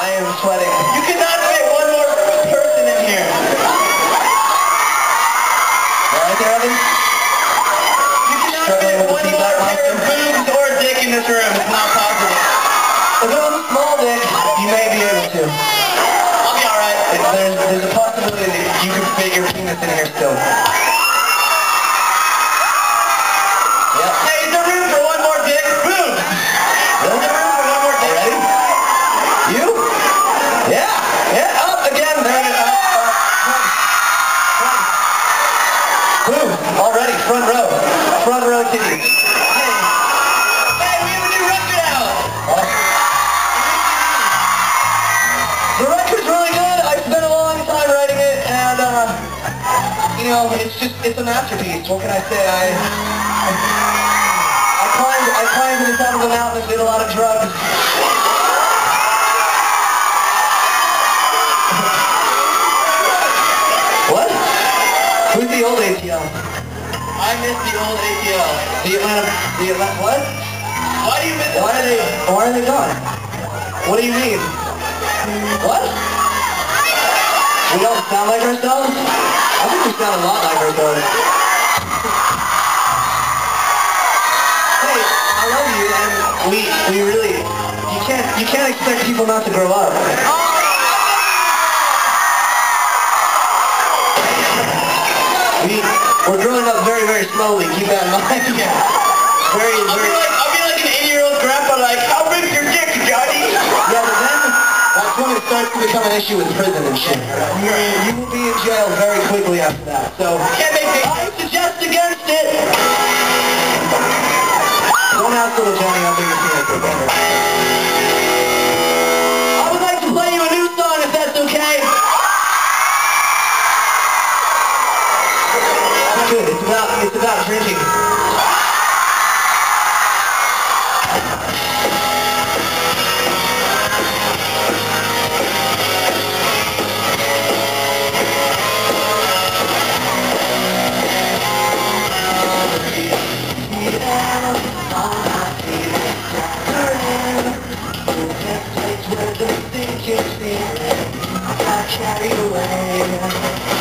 I am sweating. You cannot fit one more person in here. All right there, Evan? You cannot fit one more pair of boobs or a dick in this room. It's not possible. If it was a small dick, you may be able to. I'll be all right. There's a possibility that you could fit your penis in here still. Yep. Hey, is there room for one more dick? Boobs! Is there room for one more dick? Ready? You? Yeah. Yeah, up again. There it is. Boobs. Already. Front row. Front row titties. Hey, we have a new record out. The record's really good. I spent a long time writing it, and, you know, it's a masterpiece. What can I say? I climbed to the top of the mountain and did a lot of drugs. What? Who's the old ATL? I miss the old ATL. The Atlanta, what? Why do you miss it? Why are they gone? What do you mean? What? We don't sound like ourselves? I think we sound a lot like ourselves. Hey, I love you, and we really, you can't expect people not to grow up. We're growing up very, very slowly. Keep that in mind. Yeah. I'll be like an 80-year-old grandpa, like, how big's your dick, Johnny? Yeah, but then that's when it starts to become an issue with prison and shit. You will be in jail very quickly after that. So can't make big. I suggest against it. Don't ask little Johnny how big his penis is. I would like to play you a new song if that's okay. Good. It's about drinking. Carried away.